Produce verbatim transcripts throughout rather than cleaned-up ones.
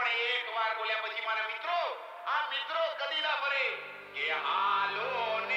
પણ એકવાર બોલ્યા પછી મારા મિત્રો આ મિત્રો કદી ના ફરે કે હાલો ને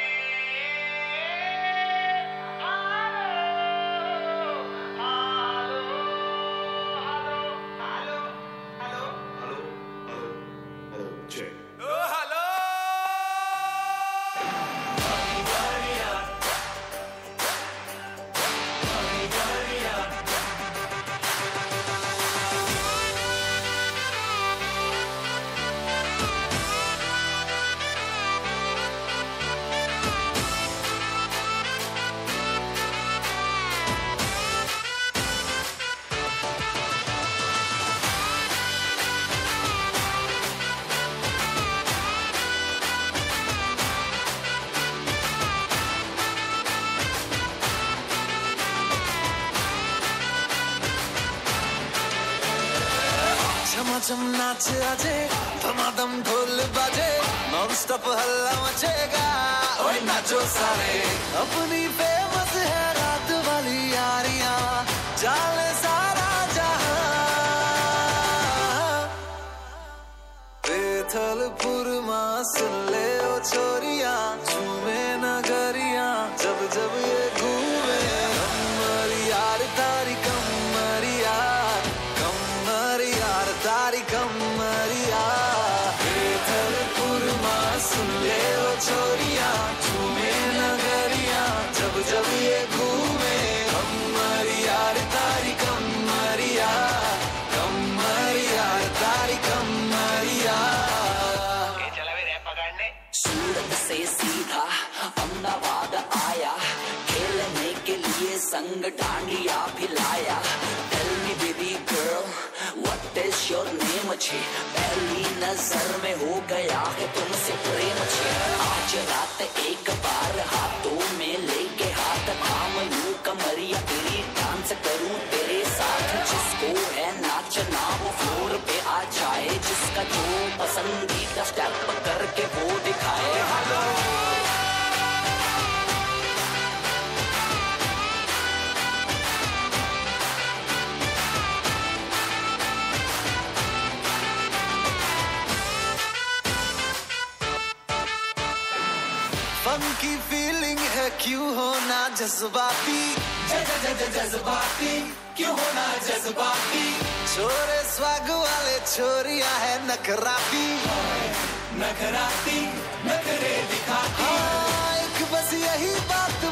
झम नाच आजे धमाधम ढोल बाजे नॉन स्टॉप हल्ला मचेगा ओए नाचो सारे अपनी फेमस है रात वाली यारियां जाले सारा जहां बेथलपुर मां सुन ले ओ छोरियां झूमे नगरियां जब जब ये घूमे कमर यार तारी कमर यार कमर यार तारी कमरिया बेथलपुर मां सुन ले ओ छोरियां झूमे नगरिया जब जब ये घूमे कमर यार तारी कमरिया कमर यार तारी कमरिया ये चला वे रैप पकड़ने सूरत से सीधा अहमदाबाद आया खेलने के लिए संग डांडिया भिलाया tell me baby girl what is your name छे पहली नजर में हो गया है तुमसे प्रेम छे आज रात एक बार हाथों में लेके हाथ थाम लूं कमरिया तेरी डांस करूं तेरे साथ जिसको है नाचना वो फ्लोर पे आ जाए जिसका जो पसंदीदा स्टेप करके वो दिखाए हेलो फंकी फीलिंग है क्यों होना जज्बाती जज्बाती क्यों होना जज्बाती छोरे स्वाग वाले छोरिया है नखराती नखराती नखरे दिखाती हाँ एक बस यही बात